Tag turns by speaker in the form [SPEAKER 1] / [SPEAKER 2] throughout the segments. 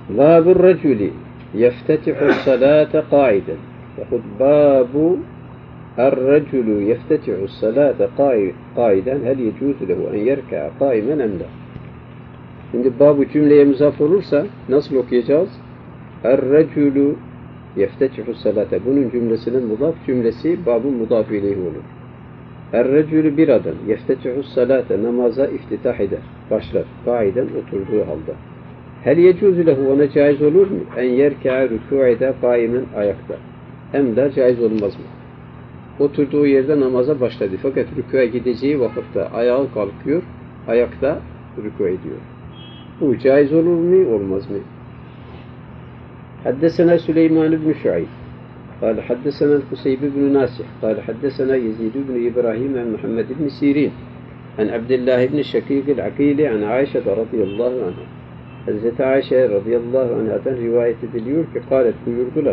[SPEAKER 1] Babur reculi yeftetihu salate qaiden. Yahut babu الرجل يفتتح الصلاة قائدا هل يجوز له أن يركع قائما أم لا? Şimdi babu cümleye muzaf olursa nasıl okuyacağız? Er-reculu yeftetihu salate. Bunun cümlesinin mudaf cümlesi babun mudaf ileyhi olur. Er-reculu bir adam yeftetihu salate namaza iftitah eder. Başlar. Kaiden oturduğu halde. Hel yecuzu lehu ona caiz olur mu? En yerke'a rükû eder kaimen ayakta. Hem de caiz olmaz mı? Oturduğu yerde namaza başladı. Fakat rükûya gideceği vakitte ayağı kalkıyor, ayakta rükû ediyor. Bu caiz olur mu, olmaz mı? Haddesena Süleyman ibn Şuayb. قال حدثنا القصيب بن ناسح قال حدثنا يزيد بن إبراهيم عن محمد بن سيرين عن عبد الله بن الشقيق العقيلي عن عائشة رضي الله عنها. Hazreti Ayşe radıyallahu anhadan rivayet ediliyor ki kâlet buyurdular.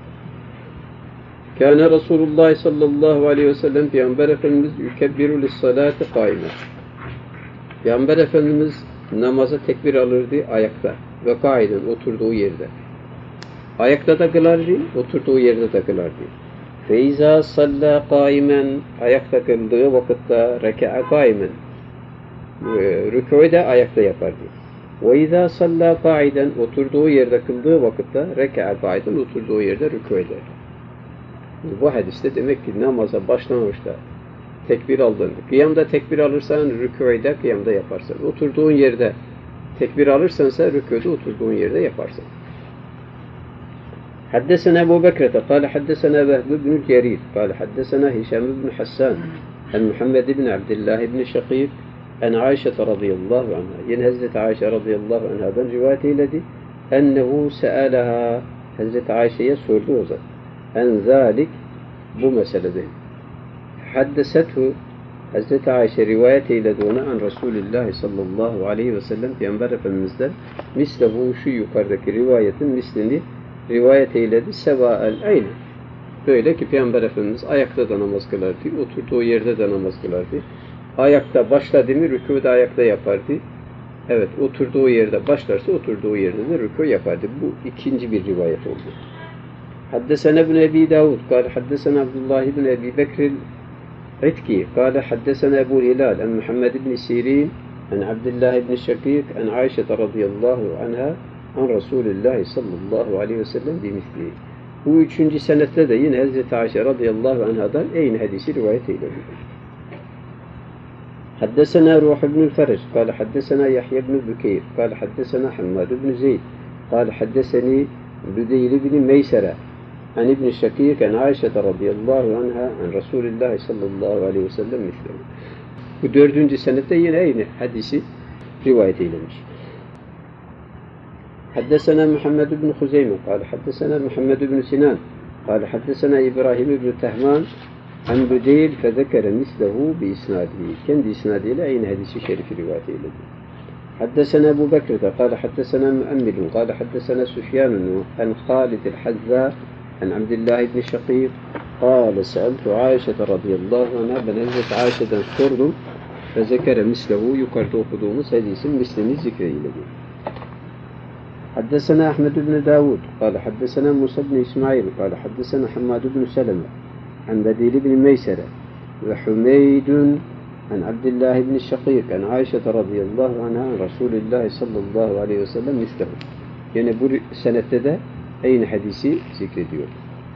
[SPEAKER 1] Kâne Resulullah sallallahu aleyhi ve sellem Peygamber Efendimiz yükebbiru lissalâti kâime. Peygamber Efendimiz namaza tekbir alırdı ayakta ve kaiden oturduğu yerde. Ayakta da kılardı, oturduğu yerde de kılardı. Feiza salla kâimen ayakta kıldığı vakitte reka'a kâimen. Rükû'yu da ayakta yapardı. Ve izâ salla kâiden oturduğu yerde kıldığı vakitte reka'a kâiden oturduğu yerde rükû eder. Bu hadiste demek ki namaza başlangıçta tekbir aldın. Kıyamda tekbir alırsan rükû'yu da kıyamda yaparsın. Oturduğun yerde tekbir alırsansa rükû'da oturduğun yerde yaparsın. حدثنا أبو بكرة قال حدثنا وهب بن جرير قال حدثنا هشام بن حسان عن محمد بن عبد الله بن شقيق عن عائشة رضي الله عنها yine Hazreti Ayşe radıyallahu anhadan rivayet eyledi ennehu se'alaha Hazreti Ayşe'ye sordu o zaman en zalik bu meselede haddesethu Hazreti Ayşe rivayet eyledi ona an Resulullah sallallahu aleyhi ve sellem Peygamber Efendimiz'den mislehu şu yukarıdaki rivayetin mislini rivayet eyledi sevaen aynı. Böyle ki Peygamber Efendimiz ayakta da namaz kılardı, oturduğu yerde de namaz kılardı. Ayakta başladı mı rükû da ayakta yapardı. Evet, oturduğu yerde başlarsa oturduğu yerde de rükû yapardı. Bu ikinci bir rivayet oldu. Haddesena ibn Ebi Davud, kâle haddesena Abdullah ibn Ebi Bekr el-İtki, kâle haddesena Ebu Hilal, en Muhammed ibn Sirin, en Abdullah ibn Şakik, en Ayşe radıyallahu anha, an Resulullah sallallahu aleyhi ve sellem bimisli. Bu üçüncü senette de yine Hazreti Ayşe radıyallahu anhadan aynı hadisi rivayet eyledi. Haddesena Ruh ibn Ferec, kâle haddesena Yahya ibn Bükeyr, kâle haddesena Hammad ibn Zeyd, kâle haddeseni Büdeyl ibn Meysere, an ibn Şakik, an Ayşe radıyallahu anha, an Resulullah sallallahu aleyhi ve sellem misli. Bu dördüncü senette yine aynı hadisi rivayet eylemiş. حدثنا محمد بن خزيمة قال حدثنا محمد بن سنان قال حدثنا إبراهيم بن تهمان عن بديل فذكر مثله بإسناده kendi isnadiyle aynı hadisi şerifi rivayet eyledi. حدثنا أبو بكر قال حدثنا مؤمل قال حدثنا سفيان عن خالد الحذاء عن عبد الله بن شقيق قال سألت عائشة رضي الله عنها ben Hazreti Ayşe'den sordum فذكر مثله yukarıda okuduğumuz hadisin mislini zikreyledi. حدثنا أحمد بن داود قال حدثنا موسى بن إسماعيل قال حدثنا حماد بن سلمة عن بديل بن ميسرة وحميد عن عبد الله بن الشقيق عن عائشة رضي الله عنها عن رسول الله صلى الله عليه وسلم مثله. Yani bu senette de aynı hadisi zikrediyor.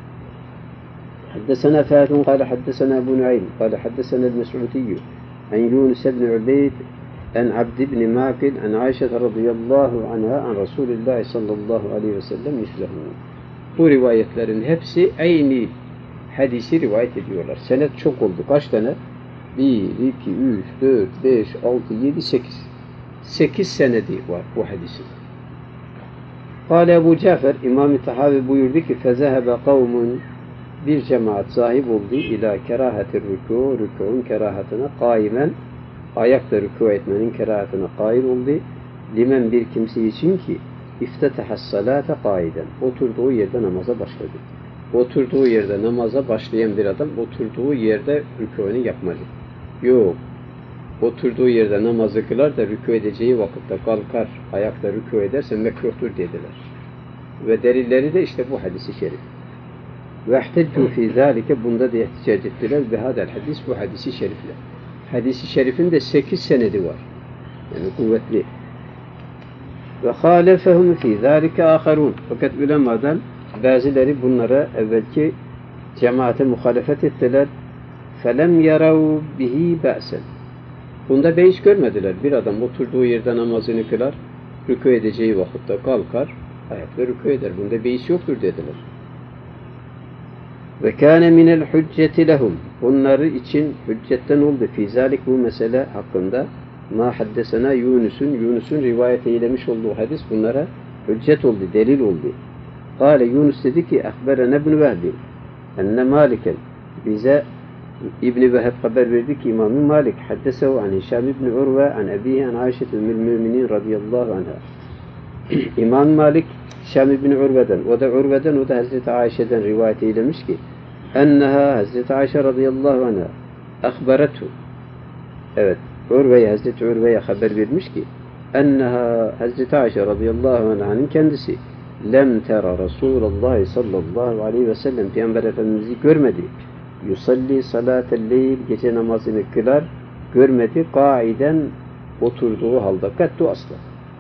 [SPEAKER 1] حدثنا فهد قال حدثنا أبو نعيم قال حدثنا المسعودي عن يونس بن عبيد عن عبد بن ماكل عن عائشة رضي الله عنها عن رسول الله صلى الله عليه وسلم مثله. Bu rivayetlerin hepsi aynı hadisi rivayet ediyorlar. Senet çok oldu. Kaç tane? 1, 2, 3, 4, 5, 6, 7, 8. 8 senedi var bu hadisin. Kâle Ebu Cafer, İmam-ı Tahavi buyurdu ki فَذَهَبَ قَوْمٌ bir cemaat sahip oldu ila kerahetir rükû, rükûun kerahatına kaimen ayakta rükû etmenin kerahatine kail oldu. Limen bir kimse için ki iftetehas salate kaiden. Oturduğu yerde namaza başladı. Oturduğu yerde namaza başlayan bir adam oturduğu yerde rükûunu yapmalı. Yok. oturduğu yerde namazı kılar da rükû edeceği vakitte kalkar, ayakta rükû ederse mekruhtur dediler. Ve delilleri de işte bu hadisi şerif. وَاحْتَجُّوا فِي ذَٰلِكَ Bunda da ihticac ettiler. بِهَذَا hadis bu hadisi şerifle. Hadisi şerifin de 8 senedi var. Yani kuvvetli. وَخَالَفَهُمْ فِي ذَٰلِكَ آخَرُونَ Fakat ulemadan bazıları bunlara evvelki cemaate muhalefet ettiler. فَلَمْ يَرَوْا بِهِ بَأْسًا Bunda beis görmediler. Bir adam oturduğu yerde namazını kılar, rükû edeceği vakitte kalkar, ayakta rükû eder. Bunda beis yoktur dediler. Ve kâne minel hücceti lehum. Bunları için hüccetten oldu. Fîzâlik bu mesele hakkında ma haddesena Yunus'un rivayet eylemiş olduğu hadis bunlara hüccet oldu, delil oldu. Kâle Yunus dedi ki ehberene ibn Vehbi enne Maliken bize İbn-i Veheb haber verdi ki İmam-ı Malik haddesehu an Hişam ibn Urve an ebihi an Ayşe ümmül müminin radıyallahu anha. İmam Malik Hişam ibn Urve'den, o da Hazreti Ayşe'den rivayet eylemiş ki enneha Hazreti Ayşe radıyallahu anha akhbarethu. Evet, Hazreti Urve'ye haber vermiş ki enneha Hazreti Ayşe radıyallahu anh'ın kendisi lem tera Resulullah sallallahu aleyhi ve sellem Peygamber Efendimiz'i görmedi. Yusalli salatel leyl gece namazını kılar görmedi. Kaiden oturduğu halde kattu asla.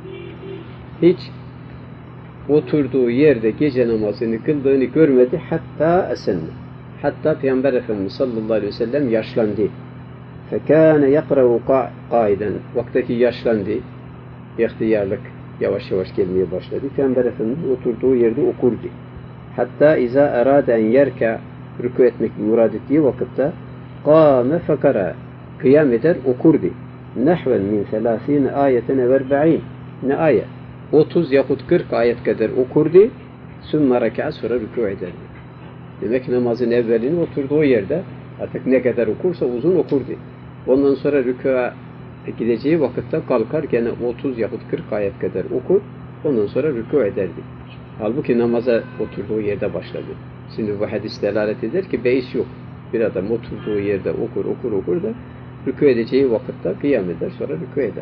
[SPEAKER 1] Hiç oturduğu yerde gece namazını kıldığını görmedi. Hatta esenne. Hatta Peygamber Efendimiz sallallahu aleyhi ve sellem yaşlandı. Fekâne yakra'u kaiden. Vaktaki yaşlandı. İhtiyarlık yavaş yavaş gelmeye başladı. Peygamber Efendimiz oturduğu yerde okurdu. Hatta iza erâde en yerka rükû etmek murad ettiği vakitte kâme fekara kıyam eder okurdu. Nehven min 30 ayeten ev 40 ne ayet? 30 yahut 40 ayet kadar okurdu. Sümme reka'a sonra rükû ederdi. Demek ki namazın evvelini oturduğu yerde artık ne kadar okursa uzun okurdu. Ondan sonra rükûa gideceği vakitte kalkar gene 30 yahut 40 ayet kadar okur. Ondan sonra rükû ederdi. Halbuki namaza oturduğu yerde başladı. Şimdi bu hadis delalet eder ki beis yok. Bir adam oturduğu yerde okur da rükû edeceği vakitte kıyam eder sonra rükû eder.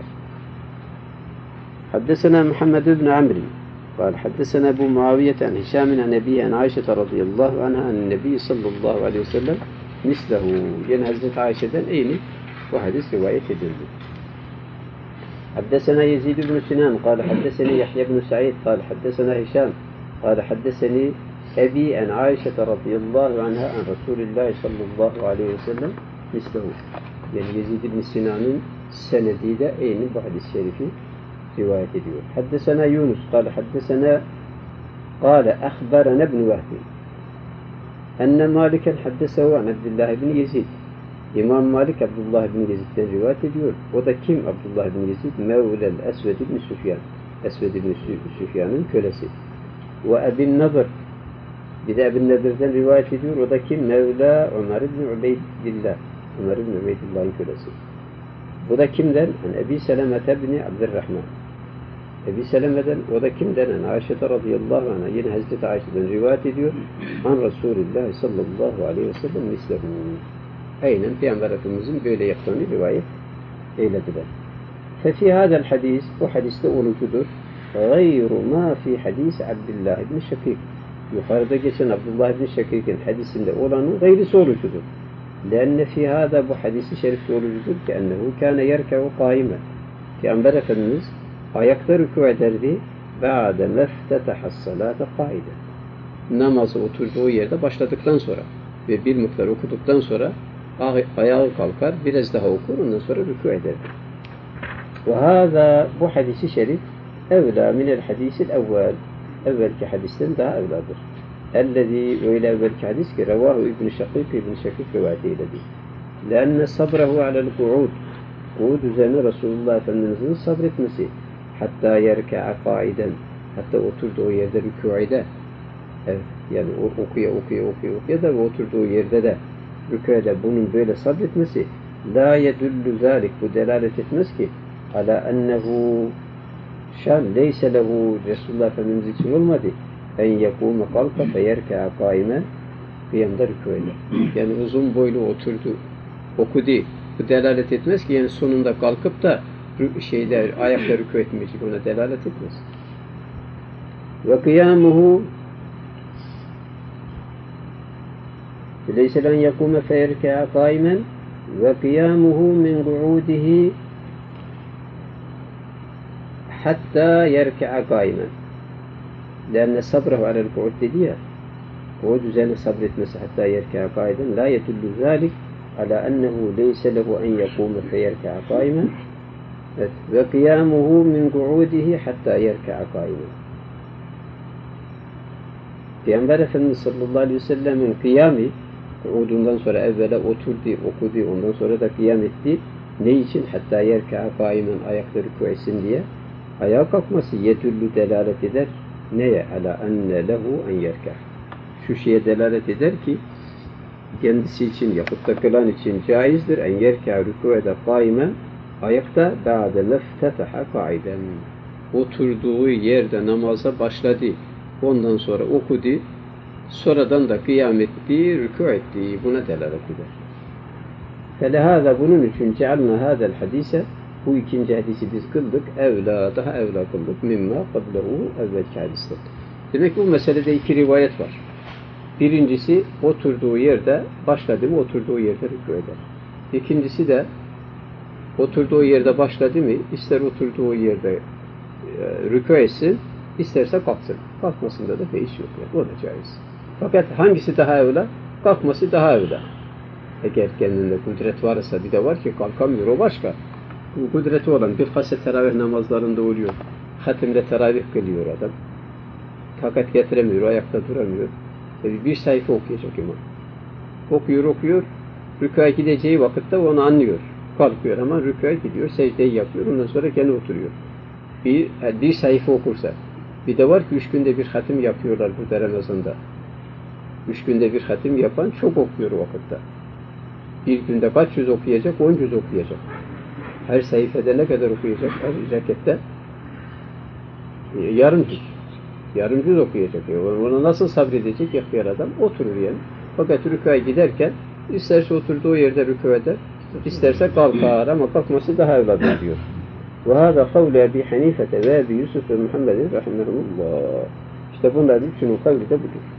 [SPEAKER 1] Haddesena Muhammed ibn Amr قال حدثنا أبو معاوية عن هشام عن أبيه عن عائشة رضي الله عنها عن النبي صلى الله عليه وسلم مثله يعني Hazreti Ayşe'den aynı bu hadis rivayet edildi. حدثنا يزيد بن سنان قال حدثني يحيى بن سعيد قال حدثنا هشام قال حدثني أبي عن عائشة رضي الله عنها عن رسول الله صلى الله عليه وسلم مثله yani Yezid ibn Sinan'ın senediyle aynı bu hadis-i şerifi rivayet ediyor. Haddesena Yunus قال أخبرنا ابن وهب أن مالكا حدثه عن عبد الله بن يزيد İmam Malik Abdullah ibn Yezid'den rivayet ediyor. O da kim Abdullah ibn Yezid? Mevlel Esved ibn Süfyan. Esved ibn Süfyan'ın kölesi. Ve Ebin Nadir. Bir de Ebin Nadir'den rivayet ediyor. O da kim? Mevla Ömer ibn Ubeydillah. Ömer ibn Ubeydillah'ın kölesi. Bu da kimden? Ebi Selemet ibn Abdurrahman. Ebi Seleme'den, o da kimden? Ayşe radıyallahu anh'a, yine Hazreti Ayşe'den rivayet ediyor. An Resulullah sallallahu aleyhi ve sellem mislehu. Aynen Peygamber Efendimiz'in böyle yaptığını rivayet eylediler. Fefi hadel hadis, bu hadiste olucudur. Gayru ma fi hadis Abdullah ibn Şakik. Yukarıda geçen Abdullah ibn Şakik'in hadisinde olanın gayrisi olucudur. Lenne fi hada bu hadisi şerifte olucudur ki ennehu kâne yerke'u kâime. Peygamber Efendimiz ayakta rükû ederdi. Ba'de meftetaha's salâte kâide. Namazı oturduğu yerde başladıktan sonra ve bir miktar okuduktan sonra ayağı kalkar, biraz daha okur, ondan sonra rükû eder. Ve hâzâ bu hadisi şerif evlâ minel hadisil evvel. Evvelki hadisten daha evladır. Ellezî öyle evvelki hadis ki revâhu İbn-i Şakik rivayet eyledi. Leenne sabrehu alel ku'ud. Ku'ud üzerine Resulullah Efendimiz'in sabretmesi. Hatta yerke'a kaiden. Hatta oturduğu yerde rükû eder. Evet, yani okuya da oturduğu yerde de rükûde bunun böyle sabretmesi la yedullu zalik, bu delalet etmez ki ala ennehu şan leyse lehu Resulullah Efendimiz için olmadı en yekûme kalka fe yerke'a kaimen kıyamda rükû eder. Yani uzun boylu oturdu, okudu, Bu delalet etmez ki yani sonunda kalkıp da ayakta rükû etmeyecek, ona delalet etmez. Ve kıyamuhu leyse len yekûme feyerke'a kâimen ve kıyamuhu min gu'ûdihi hatta yerke'a kâimen. Lenne sabrahu alel gu'ud dedi ya, gu'ud üzerine sabretmesi hatta yerke'a kâiden la yedullu zâlik ala ennehu leyse lehu en yekûme feyerke'a kâimen ve kıyamuhu min gu'ûdihi hatta yerke'a kâimen. Peygamber Efendimiz sallallahu aleyhi ve sellemin kıyamı, udundan sonra evvela oturdu, okudu, ondan sonra da kıyam etti. Ne için? Hatta yerke'a kâimen, ayakta rükû etsin diye. Ayağa kalkması yedüllü delalet eder. Neye? Ala enne lehu en yerke'a. Şu şeye delalet eder ki, kendisi için, yapıp da kılan için caizdir. En yerke'a rükû eder kâimen, ayakta ba'de meftetaha kâiden. Oturduğu yerde namaza başladı. Ondan sonra okudu, sonradan da kıyam etti, rükû etti. Buna delalet eder. Felehâzâ bunun için cealna hâzel hadise, bu ikinci hadisi biz kıldık, daha evlâ kıldık, mimma kablehu evvelki hadisler. Demek ki bu meselede iki rivayet var. Birincisi, oturduğu yerde başladı mı, oturduğu yerde rükû eder. İkincisi de, oturduğu yerde başladı mı, ister oturduğu yerde rükû etsin, İsterse kalksın. Kalkmasında da beis yok. Yani. O da caiz. Fakat hangisi daha evla? Kalkması daha evla. Eğer kendinde kudret varsa, bir de var ki kalkamıyor, o başka. Bu kudreti olan bir fase teravih namazlarında oluyor. Hatimde teravih kılıyor adam. Takat getiremiyor, ayakta duramıyor. Bir sayfa okuyacak imam. Okuyor, rükûya gideceği vakitte onu anlıyor. Kalkıyor ama rükûya gidiyor, secdeyi yapıyor, ondan sonra gene oturuyor. Bir sayfa okursa, bir de var ki 3 günde bir hatim yapıyorlar burada Ramazan'da. 3 günde bir hatim yapan çok okuyor o vakitte. Bir günde kaç yüz okuyacak? 10 yüz okuyacak. Her sayfada ne kadar okuyacak? Her rakette yarım yüz okuyacak. Ona nasıl sabredecek ihtiyar adam? Oturur yani. Fakat rükûya giderken isterse oturduğu yerde rükû eder, isterse kalkar ama kalkması daha evladır diyor. وهذا قول أبي حنيفة وأبي يوسف ومحمد رحمهم الله. İşte bunların üçünün kavli de budur.